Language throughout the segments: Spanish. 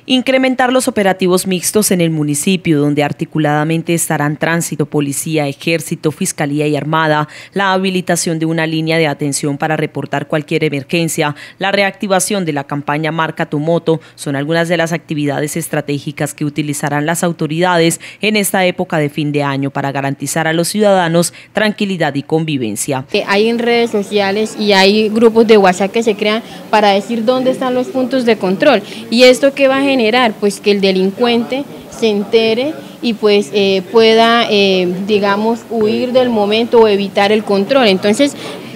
Incrementar los operativos mixtos en el municipio, donde articuladamente estarán Tránsito, Policía, Ejército, Fiscalía y Armada, la habilitación de una línea de atención para reportar cualquier emergencia, la reactivación de la campaña Marca tu Moto, son algunas de las actividades estratégicas que utilizarán las autoridades en esta época de fin de año para garantizar a los ciudadanos tranquilidad y convivencia. Hay en redes sociales y hay grupos de WhatsApp que se crean para decir dónde están los puntos de control. ¿Y esto qué va a generar? Pues que el delincuente se entere y pues pueda, digamos, huir del momento o evitar el control. Entonces,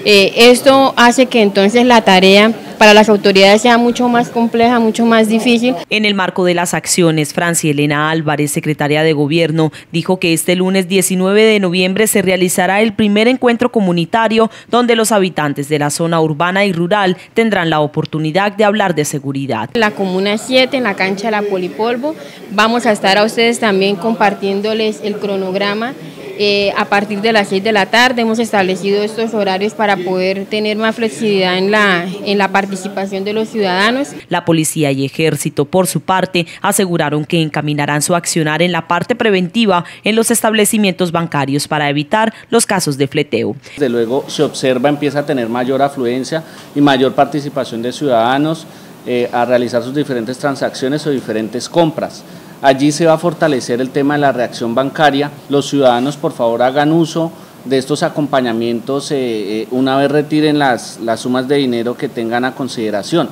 esto hace que entonces la tarea para las autoridades sea mucho más compleja, mucho más difícil. En el marco de las acciones, Francia Elena Álvarez, secretaria de Gobierno, dijo que este lunes 19 de noviembre se realizará el primer encuentro comunitario donde los habitantes de la zona urbana y rural tendrán la oportunidad de hablar de seguridad. En la Comuna 7, en la cancha de la Polipolvo, vamos a estar a ustedes también compartiéndoles el cronograma. A partir de las 6 de la tarde hemos establecido estos horarios para poder tener más flexibilidad en la participación de los ciudadanos. La Policía y Ejército, por su parte, aseguraron que encaminarán su accionar en la parte preventiva en los establecimientos bancarios para evitar los casos de fleteo. Desde luego se observa, empieza a tener mayor afluencia y mayor participación de ciudadanos a realizar sus diferentes transacciones o diferentes compras. Allí se va a fortalecer el tema de la reacción bancaria. Los ciudadanos, por favor, hagan uso de estos acompañamientos una vez retiren las sumas de dinero que tengan a consideración.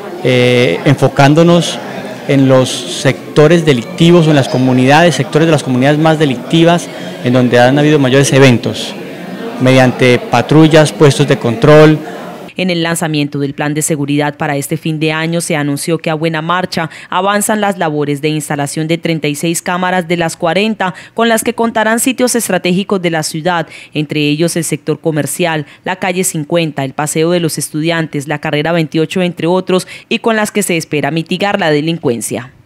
Enfocándonos en los sectores delictivos o en las comunidades, sectores de las comunidades más delictivas, en donde han habido mayores eventos, mediante patrullas, puestos de control. En el lanzamiento del plan de seguridad para este fin de año se anunció que a buena marcha avanzan las labores de instalación de 36 cámaras de las 40 con las que contarán sitios estratégicos de la ciudad, entre ellos el sector comercial, la calle 50, el Paseo de los Estudiantes, la carrera 28, entre otros, y con las que se espera mitigar la delincuencia.